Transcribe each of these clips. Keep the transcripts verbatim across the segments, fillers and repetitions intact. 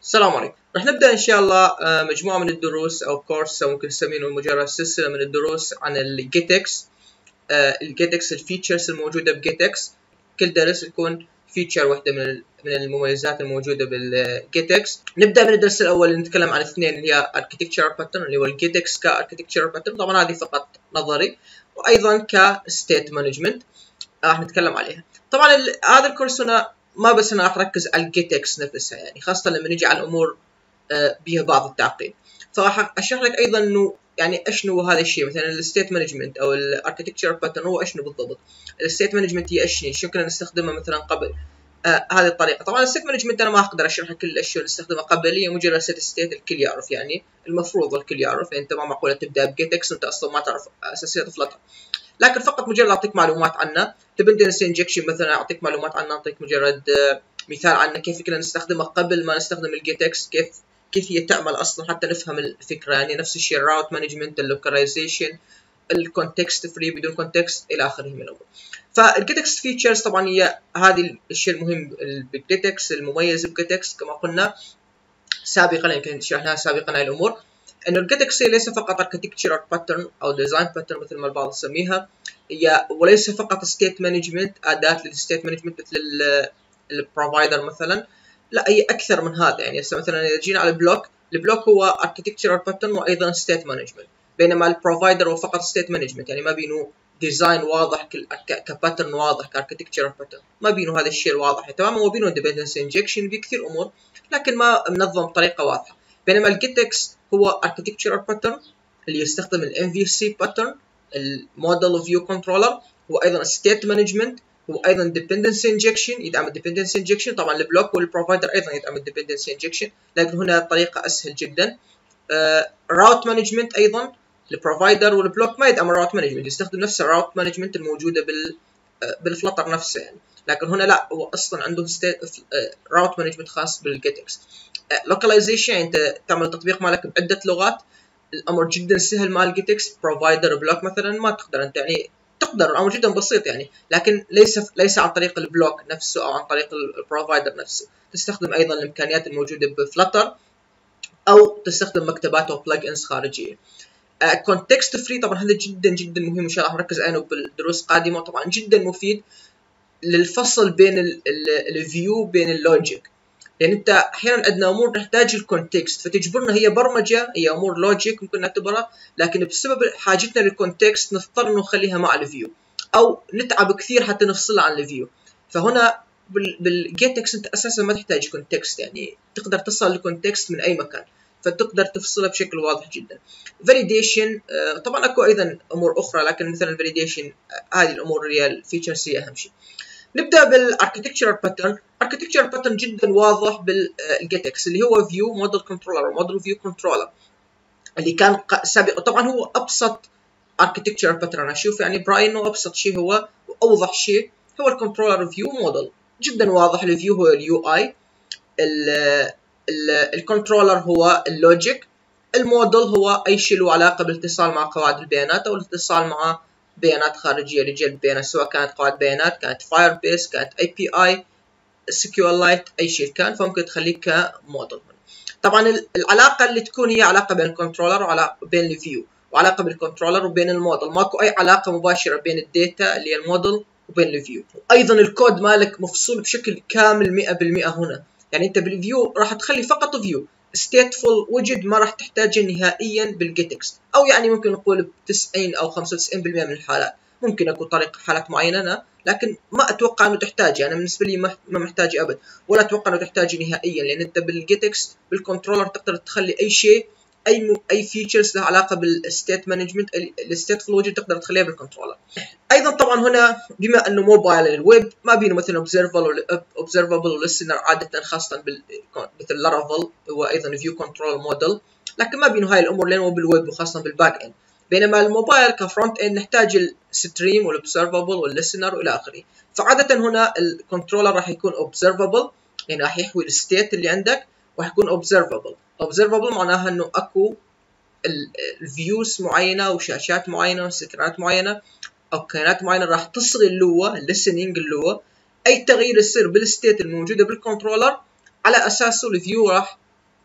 السلام عليكم. راح نبدأ إن شاء الله مجموعة من الدروس أو كورس أو ممكن نسميه مجرد سلسلة من الدروس عن ال GetX. ال GetX الفيتشرز الموجودة ب GetX. كل درس يكون فيتشر واحدة من من المميزات الموجودة بال GetX. نبدأ من الدرس الأول اللي نتكلم عن اثنين اللي هي Architectural Pattern اللي هو ال GetX ك Architectural Pattern. طبعا هذه فقط نظري، وأيضا ك State Management راح نتكلم عليها. طبعا هذا الكورس هنا ما بس انا راح اركز على الجيتكس نفسها، يعني خاصه لما نجي على الامور بها بعض التعقيد، فراح اشرح لك ايضا انه يعني اشنو هذا الشيء. مثلا الستيت مانجمنت او الاركتكتشر باترن هو اشنو بالضبط. الستيت مانجمنت هي اشنو شو كنا نستخدمها مثلا قبل آه هذه الطريقه. طبعا الستيت مانجمنت انا ما اقدر اشرح كل الاشياء اللي نستخدمها قبل، هي مجرد ست ستيت الكل يعرف، يعني المفروض الكل يعرف. يعني انت ما معقوله تبدا بجيتكس وانت اصلا ما تعرف اساسيات فلتر، لكن فقط مجرد اعطيك معلومات عنه. dependency injection مثلا اعطيك معلومات عنه، اعطيك مجرد مثال عنه كيف كنا نستخدمه قبل ما نستخدم الجيتكس، كيف كيف هي تعمل اصلا حتى نفهم الفكره. يعني نفس الشيء الراوت مانجمنت، اللوكاليزيشن، الكونتكست فري بدون كونتكست الى اخره من الامور. فالجيتكس فيتشرز طبعا هي هذه الشيء المهم بالجيتكس، المميز بالجيتكس كما قلنا سابقا، يمكن شرحناها سابقا هاي الامور، انه الجيتكس ليس فقط architectural pattern او design pattern مثل ما البعض يسميها، هي وليس فقط state management، اداه للستيت مانجمنت مثل البروفايدر مثلا، لا هي اكثر من هذا. يعني مثلا اذا جينا على البلوك، البلوك هو architectural pattern وايضا state management، بينما البروفايدر هو فقط state management، يعني ما بينه ديزاين واضح كباترن واضح كاركتكتشر باترن، ما بينه هذا الشيء الواضح تماما. هو بينه dependency injection بكثير امور، لكن ما منظم بطريقه واضحه. بينما الجيتكس هو architectural pattern اللي يستخدم ال إم في سي pattern، الموديل فيو كنترولر، هو ايضا state management، هو ايضا dependency injection، يدعم ال dependency injection. طبعا البلوك والبروفايدر ايضا يدعم ال dependency injection، لكن هنا طريقه اسهل جدا. راوت uh, مانجمنت ايضا، البروفايدر والبلوك ما يدعم الراوت مانجمنت، يستخدم نفس الراوت مانجمنت الموجوده بال uh, بالفلتر نفسه يعني، لكن هنا لا، هو اصلا عنده راوت مانجمنت خاص بالجيتكس. لوكاليزيشن، يعني انت تعمل تطبيق مالك بعده لغات، الامر جدا سهل مع الجيتكس. بروفايدر بلوك مثلا ما تقدر انت، يعني تقدر، الامر جدا بسيط يعني، لكن ليس ليس عن طريق البلوك نفسه او عن طريق البروفايدر نفسه. تستخدم ايضا الامكانيات الموجوده بفلتر، او تستخدم مكتبات او بلجنز خارجيه. كونتكست uh, فري طبعا هذا جدا جدا مهم، ان شاء الله نركز عليه بالدروس القادمه. طبعا جدا مفيد للفصل بين الفيو بين اللوجيك، لان انت احيانا عندنا امور تحتاج الكونتكست فتجبرنا، هي برمجه، هي امور لوجيك ممكن نعتبرها، لكن بسبب حاجتنا للكونتكست نضطر نخليها مع الفيو، او نتعب كثير حتى نفصلها عن الفيو. فهنا بالجيتكس انت اساسا ما تحتاج كونتكست، يعني تقدر تصل للكونتكست من اي مكان، فتقدر تفصلها بشكل واضح جدا. فاليديشن طبعا اكو ايضا امور اخرى، لكن مثلا الفاليديشن هذه الامور هي الفيتشرز هي اهم شيء. نبدا بالاركتكتشرال باترن. اركتكتشرال باترن جدا واضح بالجيتكس اللي هو فيو موديل كنترولر وموديل فيو كنترولر اللي كان سابق. طبعا هو ابسط اركتكتشرال باترن اشوف، يعني برايي انه ابسط شيء هو واوضح شيء هو الكنترولر فيو موديل، جدا واضح. الفيو هو اليو اي، الكنترولر هو اللوجيك، الموديل هو اي شيء له علاقه بالاتصال مع قواعد البيانات او الاتصال مع بيانات خارجيه لجلب البيانات، سواء كانت قواعد بيانات، كانت فاير بيس، كانت اي بي اي، سكيور لايت، اي شيء كان، فممكن تخليه كموديل. طبعا العلاقه اللي تكون هي علاقه بين الكنترولر وعلاقه بين الفيو، وعلاقه بالكنترولر وبين الموديل، ماكو اي علاقه مباشره بين الداتا اللي هي الموديل وبين الفيو. ايضا الكود مالك مفصول بشكل كامل مئة بالمئة هنا، يعني انت بالفيو راح تخلي فقط فيو stateful وجد، ما راح تحتاجه نهائيا بالجيتكس، او يعني ممكن نقول ب تسعين او خمسة وتسعين بالمئة من الحالات. ممكن اكو طريقه حالات معينه، لكن ما اتوقع انه تحتاج، يعني بالنسبه لي ما محتاج ابد، ولا اتوقع انه تحتاج نهائيا، لان انت بالجيتكس بالكنترولر تقدر تخلي اي شيء، اي م... اي فيتشرز لها علاقه بالستيت مانجمنت، الستيتفul وجد تقدر تخليها بالكنترولر. ايضا طبعا هنا بما انه موبايل الويب ما بينه مثلا اوبزرفبل اوبزرفبل وليسنر عاده، خاصه بال مثل لارافيل هو ايضا فيو كنترول موديل، لكن ما بينه هاي الامور لانه بالويب وخاصه بالباك اند. بينما الموبايل كفرونت اند نحتاج الستريم والاوبزرفبل والليسنر والى اخره. فعاده هنا الكنترولر راح يكون اوبزرفبل، يعني راح يحوي الستيت اللي عندك، وراح يكون اوبزرفبل. اوبزرفبل معناها انه اكو الفيوز معينه وشاشات معينه وسكرينات معينه او كائنات معينه راح تصغي اللوه الليسننج اللوه، اي تغيير يصير بالستيت الموجوده بالكنترولر على اساسه الفيو راح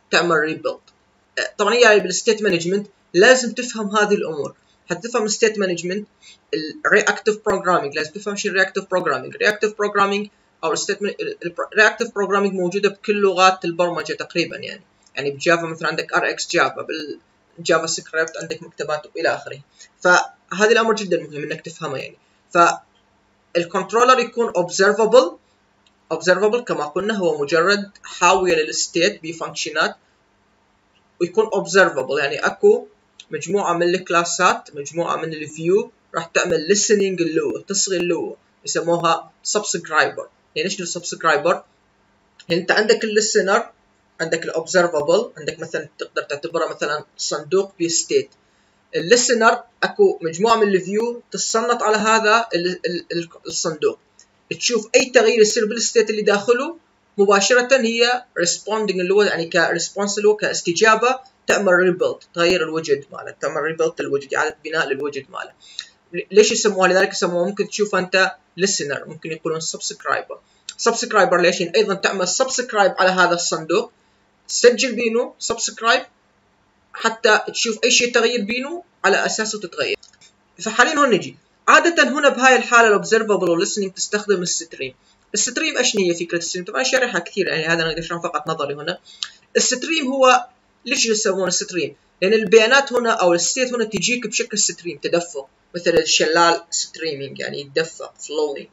تعمل ريبيلد. طبعا هي بالستيت مانجمنت لازم تفهم هذه الامور. حتى تفهم الستيت مانجمنت الرياكتيف بروجرامينج لازم تفهم شو الرياكتيف بروجرامينج. الرياكتيف بروجرامينج او الستيت الرياكتيف بروجرامينج موجوده بكل لغات البرمجه تقريبا، يعني يعني بجافا مثلا عندك ار اكس جافا، بالجافا سكريبت عندك مكتبات والى اخره. فهذه الامر جدا مهم انك تفهمها يعني. فالكنترولر يكون observable observable كما قلنا هو مجرد حاويه للستيت بفانكشنات، ويكون observable يعني اكو مجموعه من الكلاسات، مجموعه من الفيو راح تعمل listening له، تصغي له، يسموها subscriber. يعني ايش السبسكرايبر؟ يعني انت عندك الليسنر، عندك الاوبزرفبل، عندك مثلا تقدر تعتبرها مثلا صندوق بستيت. الليسنر اكو مجموعه من الفيو تصنت على هذا الصندوق، تشوف اي تغيير يصير بالستيت اللي داخله مباشره هي responding اللي هو يعني كريسبونس اللي هو كاستجابه تعمل ريبيلد، تغير الوجد ماله، تعمل ريبيلد الوجد، اعاده بناء للوجد ماله. ليش يسموها لذلك؟ يسموها ممكن تشوف انت listener، ممكن يقولون subscriber. subscriber ليش؟ يعني ايضا تعمل subscribe على هذا الصندوق، تسجل بينه subscribe حتى تشوف اي شيء تغير بينه على اساسه تتغير. فحاليا هون نجي عاده هنا بهاي الحاله الاوبزرفبل والlistening تستخدم الستريم. الستريم ايش هي فكره الستريم؟ طبعا شارحها كثير يعني، هذا انا اقدر اشرح فقط نظري هنا. الستريم هو ليش يسمونه ستريم؟ لان البيانات هنا او الستيت هنا تجيك بشكل ستريم، تدفق، مثل الشلال ستريمينج يعني يتدفق flowing.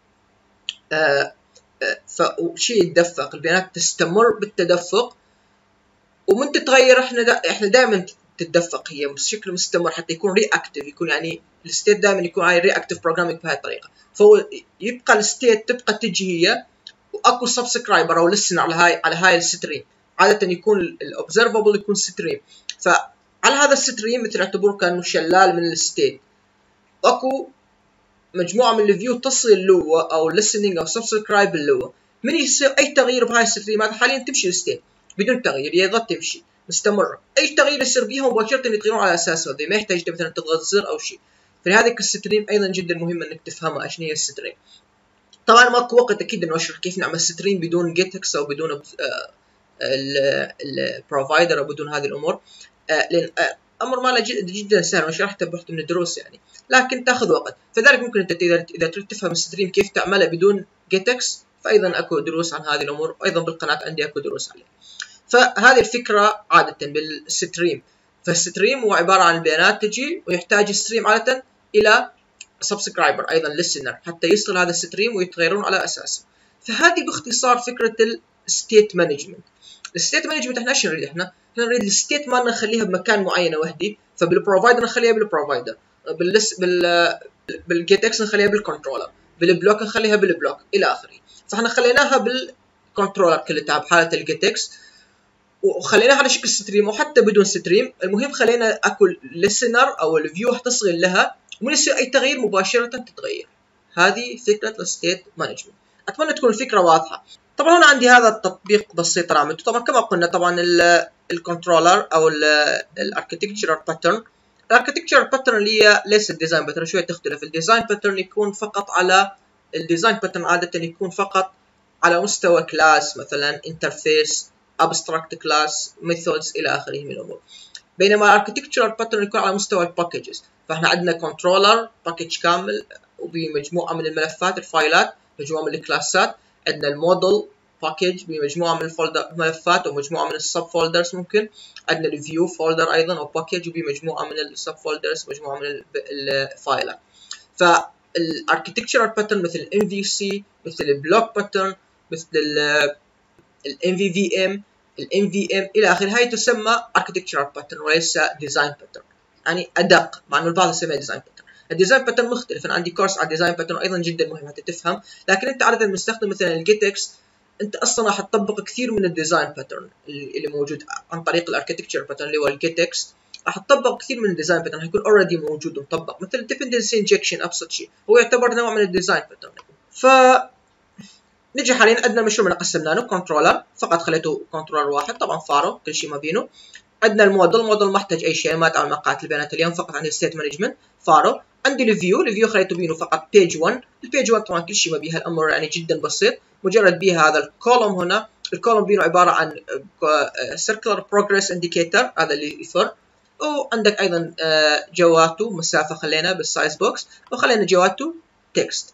آه آه فشيء يتدفق، البيانات تستمر بالتدفق ومن تتغير. احنا دا احنا دائما تتدفق هي بشكل مستمر حتى يكون رياكتيف، يكون يعني الستيت دائما يكون على رياكتيف بروجرامينج بهذه الطريقه. فهو يبقى الستيت تبقى تجي هي، واكو سبسكرايبر او لسن على هاي على هاي الستريم. عاده يكون الاوبزرفبل يكون ستريم، فعلى هذا الستريم مثل اعتبره كانه شلال من الستيت، اكو مجموعه من الفيو تصل اللو او listening او سبسكرايب اللو. من يصير اي تغيير بهاي الستريم هذا حاليا تمشي الستيت بدون تغيير، يظل تمشي مستمره. اي تغيير يصير بيها مباشره يتغيرون على اساسه، ما يحتاج مثلا تضغط زر او شيء. فلهذا الستريم ايضا جدا مهم انك تفهمها ايش هي الستريم. طبعا ماكو وقت اكيد انه اشرح كيف نعمل ستريم بدون GetX او بدون البروفايدر او بدون هذه الامور، لان امر ماله جدا سهل وشرحته بوقت من الدروس يعني، لكن تاخذ وقت. فذلك ممكن انت اذا تريد تفهم الستريم كيف تعمله بدون GetX، فايضا اكو دروس عن هذه الامور، وايضا بالقناه عندي اكو دروس عليه. فهذه الفكره عاده بالستريم. فالستريم هو عباره عن البيانات تجي، ويحتاج الستريم عاده الى سبسكرايبر ايضا listener حتى يصل هذا الستريم ويتغيرون على اساسه. فهذه باختصار فكره الستيت مانجمنت. الستيت مانجمنت احنا ايش نريد؟ احنا احنا نريد الستيت مالنا نخليها بمكان معين وحدي، فبالبروفايدر نخليها بالبروفايدر، باللس بال بالجيت اكس نخليها بالكنترولر، بالبلوك نخليها بالبلوك الى اخره. فاحنا خليناها بالكنترولر كلها بحاله الجيت اكس، وخليناها على شكل ستريم وحتى بدون ستريم. المهم خلينا اكو listener او الفيو حتصل لها، ومن يصير اي تغيير مباشره تتغير. هذه فكره الستيت مانجمنت. اتمنى تكون الفكره واضحه. طبعا هنا عندي هذا التطبيق بسيط انا عملته. طبعا كما قلنا طبعا الكنترولر او الاركتكتشر باترن. الاركتكتشر باترن اللي هي ليس الديزاين باترن، شويه تختلف. الديزاين باترن يكون فقط على الديزاين باترن عاده يكون فقط على مستوى كلاس، مثلا انترفيس، ابستراكت كلاس، ميثودز الى اخره من الامور. بينما الاركتكتشر باترن يكون على مستوى الباكجز. فاحنا عندنا كنترولر باكج كامل وبمجموعه من الملفات الفايلات، مجموعه من الكلاسات. عندنا الموديل باكج بمجموعه من الملفات ومجموعه من السب فولدرز. ممكن عندنا الفيو فولدر ايضا او باكج وبمجموعه من السب فولدرز، مجموعه من الفايلات. فالاركتكتشر باترن مثل الام في سي، مثل البلوك باترن، مثل الام في في ام، الام في ام الى اخره، هاي تسمى اركتكتشر باترن وليس ديزاين باترن، يعني ادق، مع انه البعض يسميها ديزاين باترن. الديزاين باترن مختلف. انا عندي كورس على الديزاين باترن ايضا جدا مهم حتى تفهم، لكن انت عاده بنستخدم مثلا الجيت اكس، انت اصلا راح تطبق كثير من الديزاين باترن اللي موجود عن طريق الاركتكتشر باترن اللي هو الجيت اكس. راح تطبق كثير من الديزاين باترن، راح يكون اوريدي موجود ومطبق، مثل الديبندنسي انجكشن ابسط شيء هو يعتبر نوع من الديزاين باترن. ف نجي حاليا عندنا مشروع قسمنا له كنترولر، فقط خليته كنترولر واحد، طبعا فارو كل شيء ما بينه. عندنا الموديل، الموديل ما احتاج اي شيء، ما تعمل مقاطع البيانات اليوم، فقط عندي ستيت مانجمنت فارو. عندي الفيو، الفيو خليته بينه فقط بيج واحد. البيج واحد طبعا كل شيء ما بيها، الامر يعني جدا بسيط، مجرد بيها هذا الكولوم هنا الكولوم بينه عباره عن circular progress indicator، هذا اللي يفر. وعندك ايضا جواته مسافه خلينا بالسايز بوكس، وخلينا جواته تكست،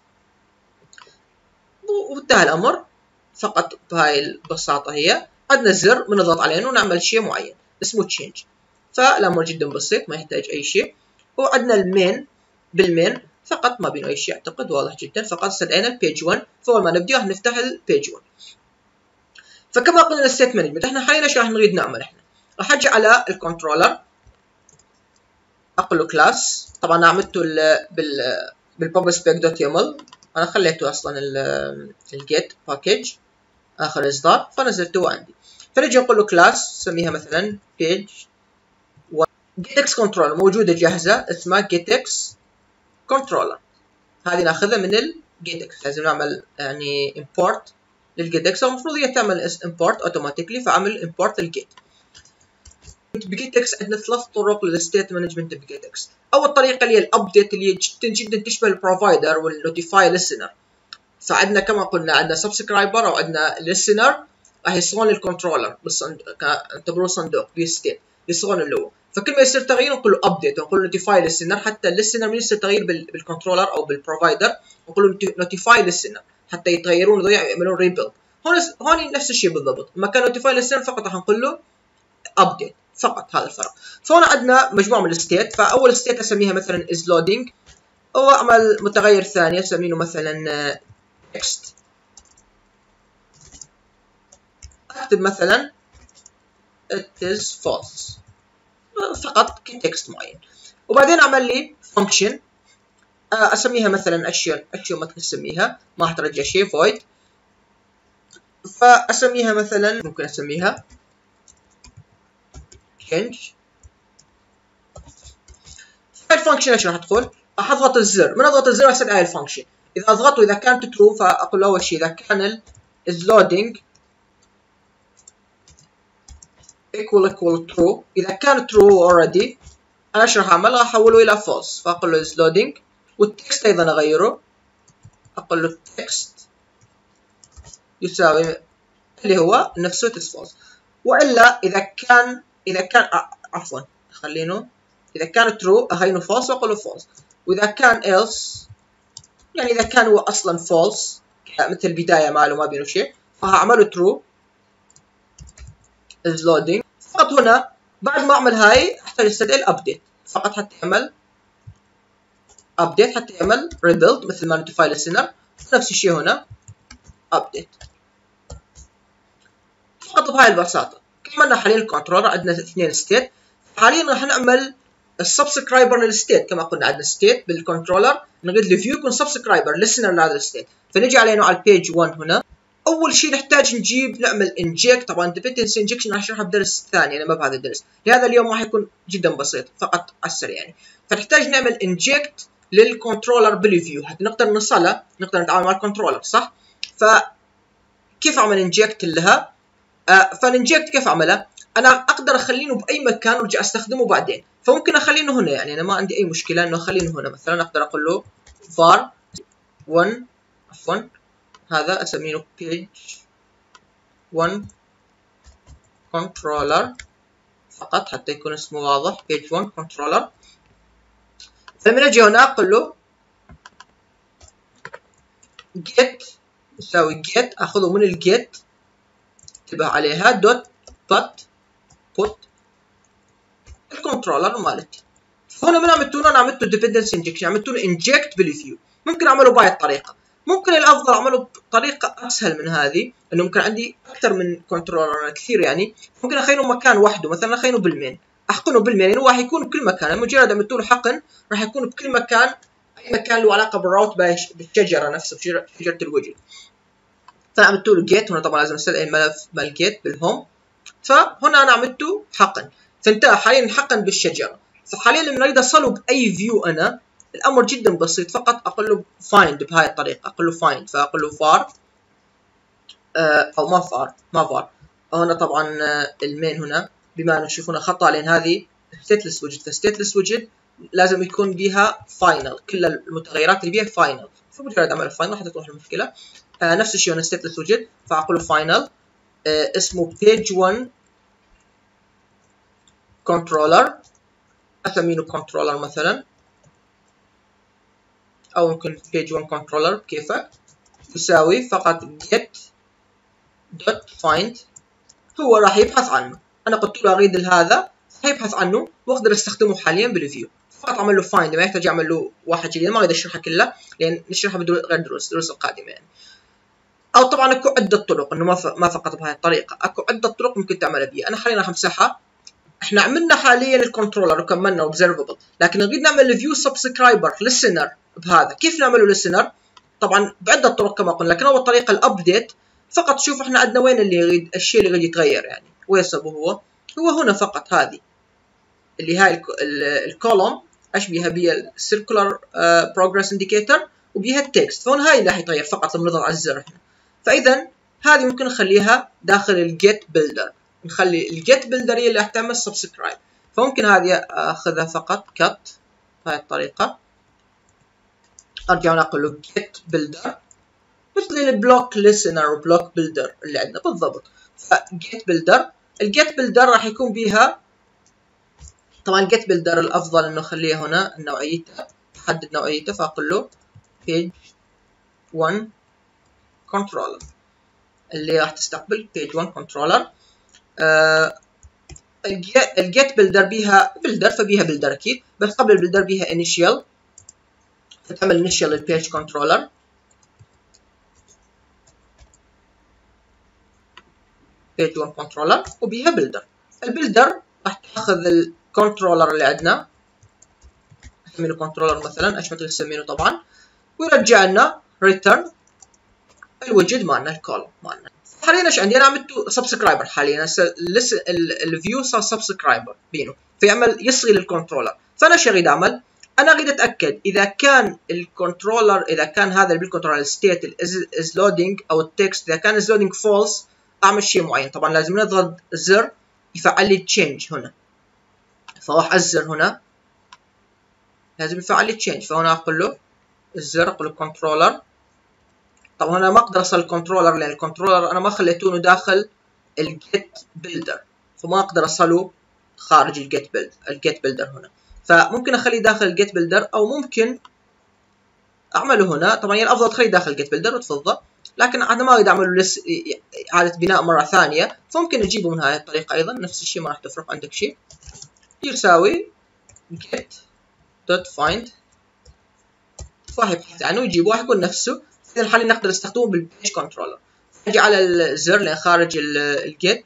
وانتهى الامر. فقط بهاي البساطه هي. عندنا زر بنضغط عليه ونعمل شيء معين اسمه تشينج، فالامر جدا بسيط ما يحتاج اي شيء. وعندنا المين، بالمين فقط ما بينه اي شيء اعتقد واضح جدا، فقط استدعينا البيج واحد، فاول ما نبدا راح نفتح البيج واحد. فكما قلنا الستيت مانجمنت، احنا حاليا ايش راح نريد نعمل؟ احنا راح اجي على الكنترولر اقول له كلاس، طبعا عملته بال بالببل سبيك دوت يامل، انا خليته اصلا الجيت باكج اخر اصدار فنزلته عندي. فنجي نقول له كلاس سميها مثلا بيج GetX كنترولر موجوده جاهزه اسمها GetX كنترولر، هذه ناخذها من ال GetX. لازم نعمل يعني import لل GetX، المفروض هي تعمل import اوتوماتيكلي، فعمل import للجيت. بجيتكس عندنا ثلاث طرق للستيت مانجمنت بجيتكس. اول طريقه اللي هي الابديت اللي جدا جدا تشبه البروفايدر والنوتيفاي ليسنر. فعندنا كما قلنا عندنا سبسكرايبر او عندنا ليسنر راح يصغون للكنترولر بالصندوق، اعتبروه صندوق بالستيت يصغون اللي هو. فكل ما يصير تغيير نقول له ابديت ونقول له نوتيفاي ليسنر، حتى الليسنر من يصير تغيير بالكنترولر او بالبروفايدر نقول له نوتيفاي ليسنر حتى يتغيرون يعملون ريبيلد. هون هون نفس الشيء بالضبط، لما كان نوتيفاي ليسنر فقط راح نقول له ابديت فقط، هذا الفرق. فهنا عندنا مجموعه من الستيت، فاول ستيت اسميها مثلا از لودينج، واعمل متغير ثاني اسميه مثلا تكست، اكتب مثلا it is false فقط كتكست معين. وبعدين اعمل لي فانكشن اسميها مثلا اشياء اشياء ما تسميها ما راح ترجع شيء void، فاسميها مثلا ممكن اسميها change. الفانكشن ايش راح تقول؟ راح اضغط الزر، من اضغط الزر راح استدعي الفانكشن. اذا اضغطه اذا كانت ترو فاقول له اول شيء اذا كان ال is loading equal equal true، اذا كان true already انا ايش راح اعمل؟ راح احوله الى false، فاقول له is loading. والتكست ايضا اغيره، اقول له text يساوي اللي هو نفسه is false. والا اذا كان اذا كان عفوا خلينه إذا كان true أخلينه false وأقول له false، وإذا كان else يعني إذا كان هو أصلا false مثل البداية ماله ما بينه شيء فهعمله true is loading. فقط هنا بعد ما أعمل هاي أحتاج أستدعي الأبديت فقط حتى يعمل update حتى يعمل rebuild مثل ما notify listener. نفس الشيء هنا update فقط بهاي البساطة. كملنا حاليا الكنترولر عندنا اثنين ستيت. حاليا راح نعمل السبسكرايبر للستيت، كما قلنا عندنا ستيت بالكنترولر نريد الفيو يكون سبسكرايبر ليسنر لهذا الستيت، فنجي علينا على البيج واحد هنا. اول شيء نحتاج نجيب نعمل انجكت، طبعا ديبندنسي انجكشن راح اشرحها بدرس ثاني يعني ما بهذا الدرس، لهذا اليوم راح يكون جدا بسيط فقط على السريع يعني. فنحتاج نعمل انجكت للكنترولر بالفيو حتى نقدر نوصلها نقدر نتعامل مع الكنترولر صح. فكيف اعمل انجكت لها؟ آه فالانجكت كيف اعملها؟ انا اقدر اخلينه باي مكان وارجع استخدمه بعدين، فممكن اخلينه هنا يعني انا ما عندي اي مشكله انه اخلينه هنا. مثلا اقدر اقول له var واحد عفوا هذا اسميه page واحد controller فقط حتى يكون اسمه واضح page واحد controller. فلما اجي هنا اقول له get يساوي get اخذه من الجيت انتبه عليها دوت put put الكنترولر مالتي. هنا من عملته هنا عملته ديبندنسي انجكشن عملته له انجكت بالفيو. ممكن اعمله بهاي الطريقه، ممكن الافضل اعمله بطريقه اسهل من هذه انه ممكن عندي اكثر من كنترولر كثير يعني ممكن اخليه مكان وحده. مثلا اخليه بالمين احقنه بالمين يعني هو راح يكون بكل مكان، مجرد عملت له حقن راح يكون بكل مكان اي مكان له علاقه بالراوت بالشجره نفسه شجره الوجه. فعملت له جيت هنا طبعا لازم استدعي الملف مال جيت بالهوم، فهنا انا عملته حقن فانتهى حاليا حقن بالشجره. فحاليا لما اريد اصله باي فيو انا الامر جدا بسيط فقط اقول له find بهاي الطريقه اقول له find فاقول له var آه او ما var ما var هنا طبعا آه المين هنا بما انه تشوفون خطا لان هذه stateless widget فstateless widget لازم يكون بها final كل المتغيرات اللي بها final فمجرد اعمل final حتى تروح المشكله. آه نفس الشيء هنا stateless widget فاقول له final آه اسمه page one controller، اسميه controller مثلا، او ممكن page one controller كيفك، يساوي فقط get dot find. هو راح يبحث عنه، انا قلت له اريد هذا هيبحث عنه واقدر استخدمه حاليا بالفيو. فقط اعمل له فايند، ما يحتاج اعمل له واحد جديد، ما اريد اشرحها كلها لان نشرحها غير دروس الدروس القادمه يعني. او طبعا اكو عده طرق، انه ما ما فقط بهاي الطريقه، اكو عده طرق ممكن تعملها بيها. انا حاليا راح امسحها. احنا عملنا حاليا الكنترولر وكملنا اوبزرفبل، لكن نريد نعمل فيو سبسكرايبر ليسنر بهذا. كيف نعمله ليسنر؟ طبعا بعده طرق كما قلنا، لكن اول طريقه الابديت. فقط شوف احنا عندنا وين اللي يريد الشيء اللي يريد يتغير يعني، وين سببه هو؟ هو هنا فقط، هذه اللي هاي الكولوم اشبيها بها السيركولار بروجرس انديكيتور وبيها التكست، فهون هاي اللي راح يتغير فقط لما نضغط على الزر احنا. فاذا هذه ممكن نخليها داخل الجيت بيلدر، نخلي الجيت بيلدر هي اللي راح تعمل سبسكرايب. فممكن هذه اخذها فقط كت بهاي الطريقه، ارجع نقول له جيت بيلدر مثل البلوك ليسنر وبلوك بيلدر اللي عندنا بالضبط. فجيت بيلدر، الجيت بيلدر راح يكون بيها طبعا الجيت بيلدر الافضل انه اخليه هنا نوعيته، احدد نوعيته فاقول له page one controller اللي راح تستقبل page one controller. آه الجيت بيلدر بيها بيلدر، فبيها بيلدر اكيد، بس قبل البيلدر بيها initial، فتعمل initial للبيج كنترولر. page one controller وبيها بيلدر. البيلدر راح تاخذ الكنترولر اللي عندنا، نسميه كنترولر مثلا، ايش مثل نسميه طبعا، ويرجع لنا ريتيرن الوجد مالنا، الكولوم مالنا. حاليا ايش عندي؟ انا عملت سبسكرايبر حاليا، الفيو صار سبسكرايبر بينه، فيعمل يصغي للكنترولر. فانا ايش اريد اعمل؟ انا اريد اتاكد اذا كان الكنترولر، اذا كان هذا بالكنترولر الستيت از لودينج او التكست اذا كان از لودينج فولس، اعمل شيء معين. طبعا لازم نضغط زر يفعل لي تشينج هنا، فراح ازر هنا لازم يفعل لي تشينج. فهنا اقول له الزر، اقول له كنترولر. طبعا انا ما اقدر اصل الكنترولر لان الكنترولر انا ما خليتونه داخل الجيت بيلدر، فما اقدر اصله خارج الجيت بيلدر الجيت بيلدر هنا. فممكن اخليه داخل الجيت بيلدر او ممكن اعمله هنا. طبعا يعني الافضل تخليه داخل الجيت بيلدر وتفضل، لكن انا ما اريد اعمله لس اعاده بناء مره ثانيه، فممكن نجيبه من هذه الطريقه ايضا. نفس الشيء ما راح تفرق عندك شيء، يساوي get dot find، فراح يبحث عنه ويجيبه، راح يكون نفسه. اذا حاليا نقدر نستخدمه بالبيج كنترولر. اجي على الزر اللي خارج الجيت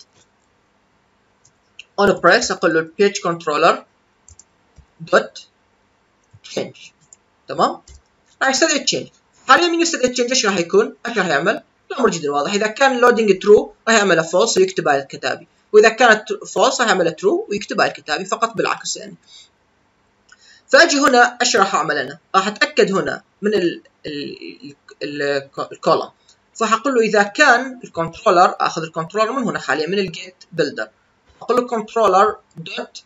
اون بريس، اقول له البيج كنترولر دوت تشينج، تمام؟ راح يستدعي التشينج. حاليا من يستدعي التشينج ايش راح يكون؟ ايش راح يعمل؟ الامر جدا واضح. اذا كان لودينج ترو راح يعملها فولس ويكتب على الكتابي، واذا كانت فولس راح يعملها ترو ويكتب على الكتابي، فقط بالعكس يعني. فاجي هنا ايش راح اعمل؟ انا راح اتاكد هنا من ال ال الكولوم، فحقول له اذا كان الكنترولر، اخذ الكنترولر من هنا حاليا من الجيت بيلدر، اقول له كنترولر دوت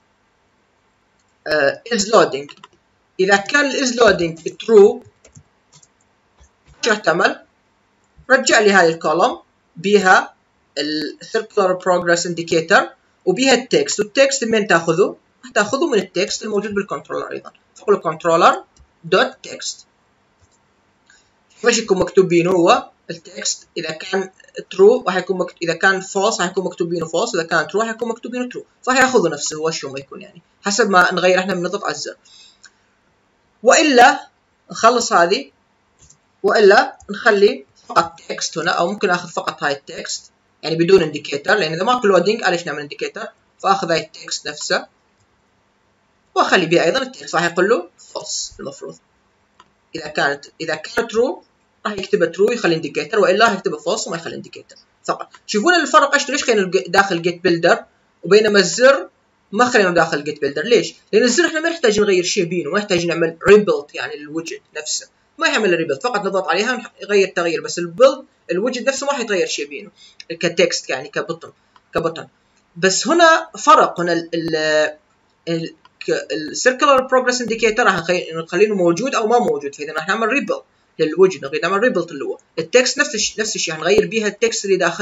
از لودينج. اذا كان الاز لودينج ترو ايش راح تعمل؟ رجع لي هذه الكولوم بيها السيركلر بروجرس انديكيتور وبيها التكست، والتكست من تاخذه؟ راح تاخذه من التكست الموجود بالكنترولر ايضا. فاقول له كنترولر دوت تكست، كيفاش يكون مكتوب بينه هو التكست؟ اذا كان ترو راح يكون مكتوب، اذا كان فولس راح يكون مكتوب بينه فولس، اذا كان ترو راح يكون مكتوب بينه ترو. فراح ياخذه نفسه هو شو ما يكون يعني، حسب ما نغير احنا بنضغط على الزر. والا نخلص هذه، والا نخلي فقط تكست هنا، او ممكن اخذ فقط هاي التكست يعني بدون انديكيتور، لان اذا ماكو لودينج ليش نعمل انديكيتور؟ فاخذ هاي التكست نفسه واخلي بها ايضا التكست، راح يقول له فولس المفروض. اذا كانت اذا كانت ترو راح يكتبها ترو يخلي انديكيتور، والا راح يكتبها فولس وما يخلي انديكيتور فقط. شوفون الفرق ايش؟ ليش خلينا داخل جيت بيلدر وبينما الزر ما خلينا داخل جيت بيلدر؟ ليش؟ لان الزر احنا ما نحتاج نغير شيء بينه، ما نحتاج نعمل ريبيلد يعني الوجد نفسه، ما يعمل ريبيلد، فقط نضغط عليها يغير تغيير، بس البيلد الوجد نفسه ما حيتغير شيء بينه كتكست يعني كبطن كبطن. بس هنا فرق، هنا ال ال السيركلر بروجرس انديكيتور راح نخليه موجود او ما موجود، فاذا راح نعمل ريبيلد للوجد، نريد نعمل ريبيلد اللي هو التكست نفس الشيء نفس الشيء هنغير بيها التكست اللي داخله،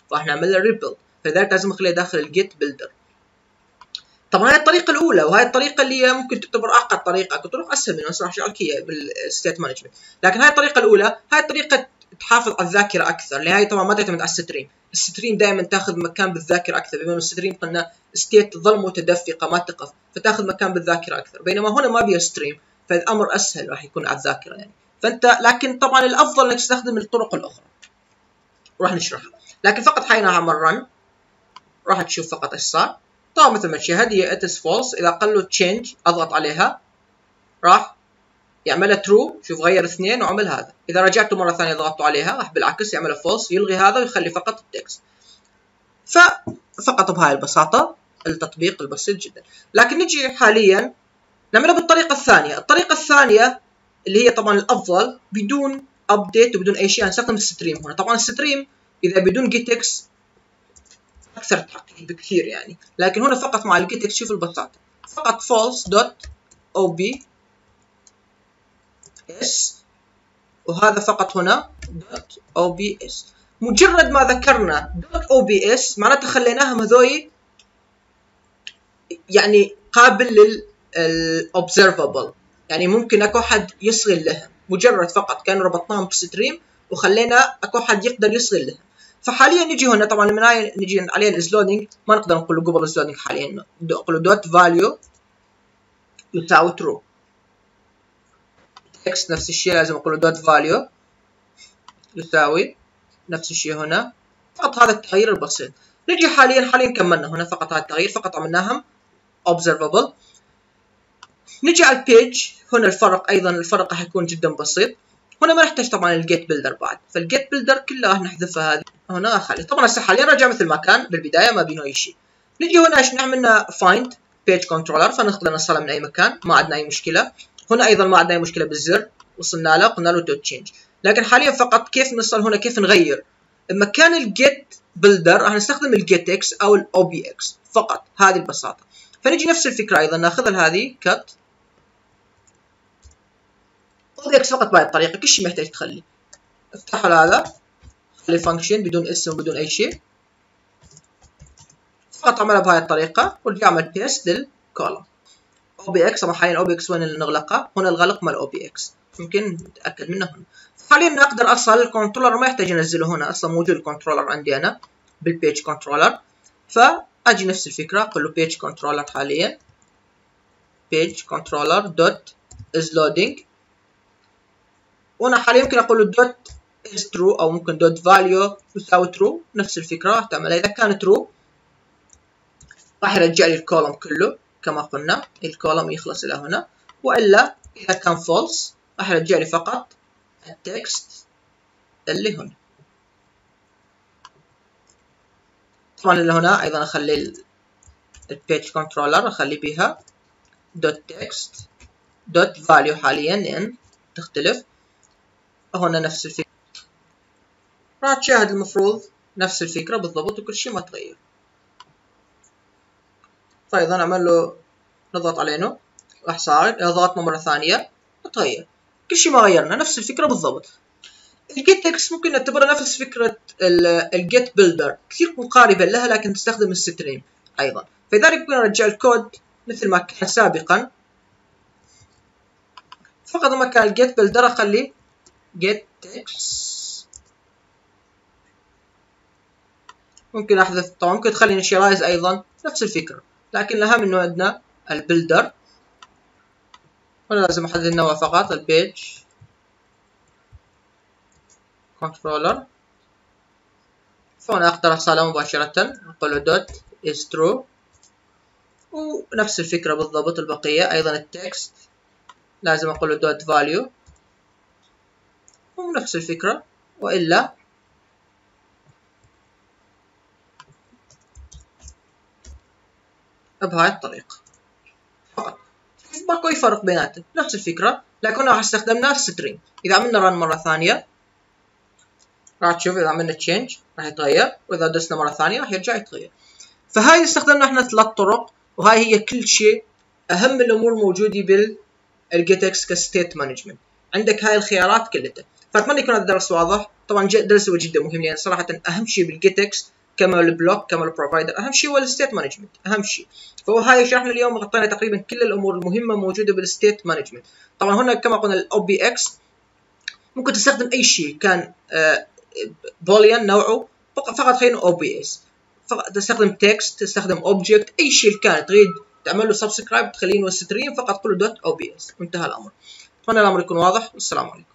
راح نعمل له ريبيلد، فلذلك لازم نخليه داخل الجيت بيلدر. طبعا هاي الطريقه الاولى، وهي الطريقه اللي هي ممكن تعتبر اعقد طريقه، اكو طرق اسهل منها بس راح اشرح لك اياها بالستيت مانجمنت، لكن هاي الطريقه الاولى، هاي الطريقه تحافظ على الذاكره اكثر، لان هاي طبعا ما تعتمد على الستريم، الستريم دائما تاخذ مكان بالذاكره اكثر، بما انه الستريم قلنا ستيت تظل متدفقه ما تقف، فتاخذ مكان بالذاكره اكثر، بينما هنا ما بيها ستريم، فالامر اسهل راح يكون على الذاكره يعني. فانت لكن طبعا الافضل انك تستخدم الطرق الاخرى راح نشرحها، لكن فقط حين اعمل رن راح تشوف فقط ايش صار. طبعا مثل ما تشاهد هي it is false، اذا قال له change اضغط عليها راح يعملها true، شوف غير اثنين وعمل هذا. اذا رجعته مره ثانيه ضغطوا عليها راح بالعكس يعملها false، يلغي هذا ويخلي فقط التكست. ففقط بهاي البساطه التطبيق البسيط جدا. لكن نجي حاليا نعملها بالطريقه الثانيه، الطريقه الثانيه اللي هي طبعا الافضل بدون ابديت وبدون اي شيء، هنستخدم الستريم هنا. طبعا الستريم اذا بدون GetX اكثر تعقيد بكثير يعني، لكن هنا فقط مع الجيت اكس شوف البساطه، فقط false دوت او بي اس، وهذا فقط هنا دوت او بي اس. مجرد ما ذكرنا دوت او بي اس معناته خليناهم هذوي يعني قابل للobservable، يعني ممكن اكو حد يصغي لهم، مجرد فقط كانوا ربطناهم بستريم وخلينا اكو حد يقدر يصغي لهم. فحاليا نجي هنا طبعا من هاي نجي عليه الازلودنج، ما نقدر نقول له قبل الازلودنج، حاليا نقول له دوت فاليو يساوي ترو، تكست نفس الشيء لازم اقول له دوت فاليو يساوي نفس الشيء هنا، فقط هذا التغيير البسيط. نجي حاليا حاليا كملنا هنا فقط هذا التغيير، فقط عملناهم observable. نجي على البيج هنا، الفرق ايضا الفرق راح يكون جدا بسيط، هنا ما نحتاج طبعا الجيت بيلدر بعد، فالجيت بيلدر كلها راح نحذفها هذه هنا اخلي. طبعا هسه حاليا رجع مثل ما كان بالبدايه ما بينه اي شيء. نجي هنا ايش نعملنا فايند بيج كنترولر، فنقدر نوصلها من اي مكان ما عندنا اي مشكله. هنا ايضا ما عندنا اي مشكله بالزر، وصلنا له قلنا له دوت تشينج، لكن حاليا فقط كيف نوصل هنا، كيف نغير مكان الجيت بيلدر راح نستخدم الجيت اكس او الاو بي اكس فقط، هذه البساطه. فنجي نفس الفكره ايضا ناخذها هذه كت او بي اكس فقط بهذه الطريقه، كل شيء محتاج تخلي افتحوا هذا خلي فانكشن بدون اسم وبدون اي شيء، فقط اعملها بهاي الطريقه ورجع اعمل بيست للكولوم او بي اكس. طبعا حاليا او بي اكس وين اللي نغلقه؟ هنا الغلق مال او بي اكس، ممكن نتاكد منه هنا. حاليا اقدر اصل الكنترولر ما يحتاج انزله هنا، اصلا موجود الكنترولر عندي انا بالبيج كنترولر، فاجي نفس الفكره اقول له بيج كنترولر حاليا بيج كنترولر دوت از لودينج، وانا حاليا يمكن اقول له دوت is true او ممكن دوت value يساوي true، نفس الفكره راح تعملها. اذا كان true راح يرجع لي الكولوم كله كما قلنا، الكولوم يخلص الى هنا، والا اذا كان false راح يرجع لي فقط التكست اللي هنا. طبعا اللي هنا ايضا اخلي البيج كنترولر اخلي بها دوت تكست دوت value حاليا لان تختلف، هنا نفس الفكره راح تشاهد المفروض نفس الفكره بالضبط وكل شيء ما تغير. فايضا نعمل له نضغط عليه راح صار، اذا ضغطنا مره ثانيه تغير، كل شيء ما غيرنا نفس الفكره بالضبط. الجيت اكس ممكن نعتبرها نفس فكره الجيت بيلدر، كثير مقاربه لها لكن تستخدم الستريم ايضا، فلذلك ممكن ارجع الكود مثل ما كان سابقا، فقط لما كان الجيت بيلدر اخلي GetX. ممكن احذف طبعا ممكن تخلي initialize ايضا نفس الفكره، لكن الاهم انه عندنا البيلدر. هنا لازم احدد النوع فقط البيج كنترولر، فهنا اقدر اختاره مباشره اقول له دوت is true، ونفس الفكره بالضبط البقيه. ايضا التكست لازم اقول له دوت value ونفس الفكره، والا بهاي الطريقه فقط. ماكو اي فرق بيناتهم نفس الفكره، لكن راح استخدمنا السترينج. اذا عملنا رن مره ثانيه راح تشوف اذا عملنا تشينج راح يتغير، واذا دسنا مره ثانيه راح يرجع يتغير. فهاي استخدمنا احنا ثلاث طرق، وهاي هي كل شيء اهم الامور موجوده بالجيت اكس كستيت مانجمنت. عندك هاي الخيارات كلها، فاتمنى يكون هذا الدرس واضح. طبعا درس هو جدا مهم، يعني صراحه اهم شيء بالجيتكس كما البلوك كما البروفايدر اهم شيء هو الستيت مانجمنت، اهم شيء. فهو هاي شرحنا اليوم، غطينا تقريبا كل الامور المهمه موجوده بالستيت مانجمنت. طبعا هنا كما قلنا الاو بي اكس ممكن تستخدم اي شيء كان بوليان نوعه، فقط خلينا او بي اس، فقط تستخدم تكست، تستخدم اوبجكت، اي شيء كان تريد تعمل له سبسكرايب تخليه ستريم، فقط قل له دوت او بي اس وانتهى الامر. اتمنى الامر يكون واضح، والسلام عليكم.